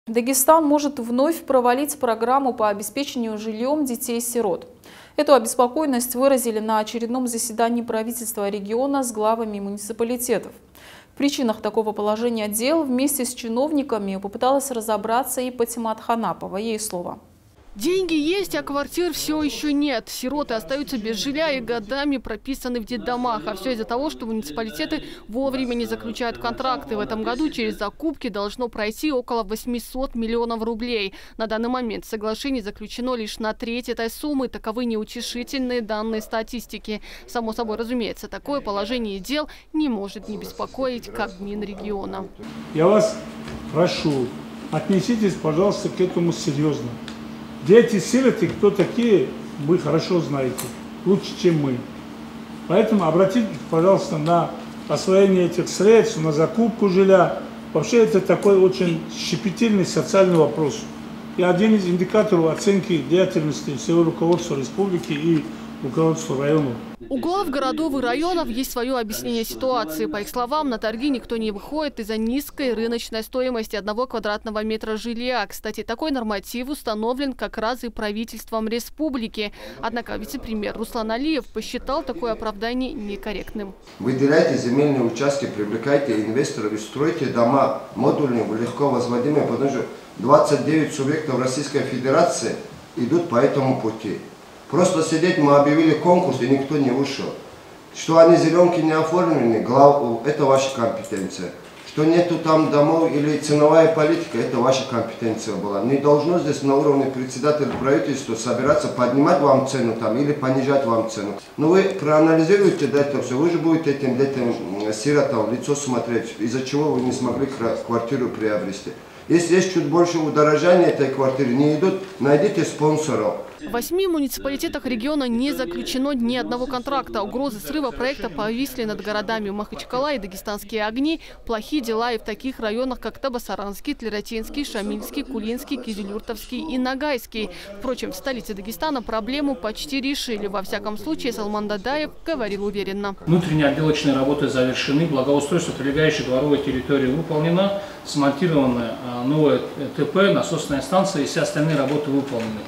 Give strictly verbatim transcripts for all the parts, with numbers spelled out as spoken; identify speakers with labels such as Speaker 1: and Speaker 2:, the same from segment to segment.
Speaker 1: Дагестан может вновь провалить программу по обеспечению жильем детей-сирот. Эту обеспокоенность выразили на очередном заседании правительства региона с главами муниципалитетов. В причинах такого положения дел вместе с чиновниками попыталась разобраться и Патимат Ханапова. Ей слово.
Speaker 2: Деньги есть, а квартир все еще нет. Сироты остаются без жилья и годами прописаны в детдомах. А все из-за того, что муниципалитеты вовремя не заключают контракты. В этом году через закупки должно пройти около восьмисот миллионов рублей. На данный момент соглашение заключено лишь на треть этой суммы. Таковы неутешительные данные статистики. Само собой разумеется, такое положение дел не может не беспокоить как Минрегиона.
Speaker 3: Я вас прошу, отнеситесь, пожалуйста, к этому серьезно. Дети-сироты, кто такие, вы хорошо знаете, лучше, чем мы. Поэтому обратите, пожалуйста, на освоение этих средств, на закупку жилья. Вообще это такой очень щепетильный социальный вопрос. И один из индикаторов оценки деятельности всего руководства республики и руководства района.
Speaker 2: У глав городов и районов есть свое объяснение ситуации. По их словам, на торги никто не выходит из-за низкой рыночной стоимости одного квадратного метра жилья. Кстати, такой норматив установлен как раз и правительством республики. Однако вице-премьер Руслан Алиев посчитал такое оправдание некорректным.
Speaker 4: Выделяйте земельные участки, привлекайте инвесторов и стройте дома модульные, легко возводимые, потому что двадцать девять субъектов Российской Федерации идут по этому пути. Просто сидеть, мы объявили конкурс, и никто не вышел. Что они зеленки не оформлены, глав... это ваша компетенция. Что нету там домов или ценовая политика, это ваша компетенция была. Не должно здесь на уровне председателя правительства собираться, поднимать вам цену там или понижать вам цену. Но вы проанализируете это все, вы же будете этим детям, сиротам в лицо смотреть, из-за чего вы не смогли квартиру приобрести. Если есть чуть больше удорожания этой квартиры, не идут, найдите спонсоров.
Speaker 2: В восьми муниципалитетах региона не заключено ни одного контракта. Угрозы срыва проекта повисли над городами Махачкала и Дагестанские огни. Плохие дела и в таких районах, как Табасаранский, Тлератинский, Шамильский, Кулинский, Кизилюртовский и Ногайский. Впрочем, в столице Дагестана проблему почти решили. Во всяком случае, Салман Дадаев говорил уверенно.
Speaker 5: Внутренние отделочные работы завершены, благоустройство прилегающей дворовой территории выполнено, смонтировано новое ТП, насосная станция и все остальные работы выполнены.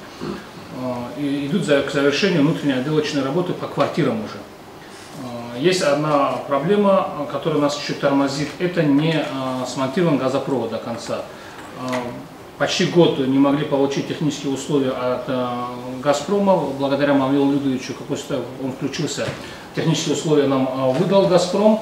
Speaker 5: И идут к завершению внутренней отделочной работы по квартирам уже. Есть одна проблема, которая нас чуть тормозит, это не смонтирован газопровод до конца. Почти год не могли получить технические условия от «Газпрома», благодаря Мамилу Людовичу, после того, как он включился, технические условия нам выдал «Газпром».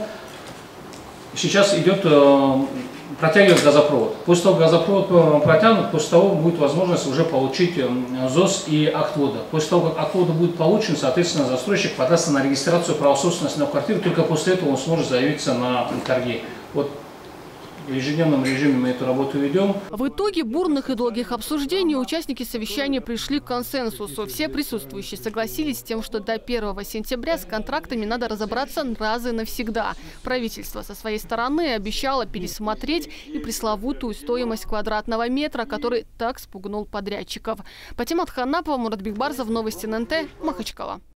Speaker 5: Сейчас идет, протягивает газопровод. После того, как газопровод протянут, после того будет возможность уже получить ЗОС и акт ввода. После того, как акт ввода будет получен, соответственно, застройщик подастся на регистрацию права собственности на квартиру, только после этого он сможет заявиться на торги. Вот в ежедневном режиме мы эту работу ведем.
Speaker 2: В итоге бурных и долгих обсуждений участники совещания пришли к консенсусу. Все присутствующие согласились с тем, что до первого сентября с контрактами надо разобраться раз и навсегда. Правительство со своей стороны обещало пересмотреть и пресловутую стоимость квадратного метра, который так спугнул подрядчиков. Патимат Ханапова, Мурат Бигбарзов, новости эн эн тэ, Махачкала.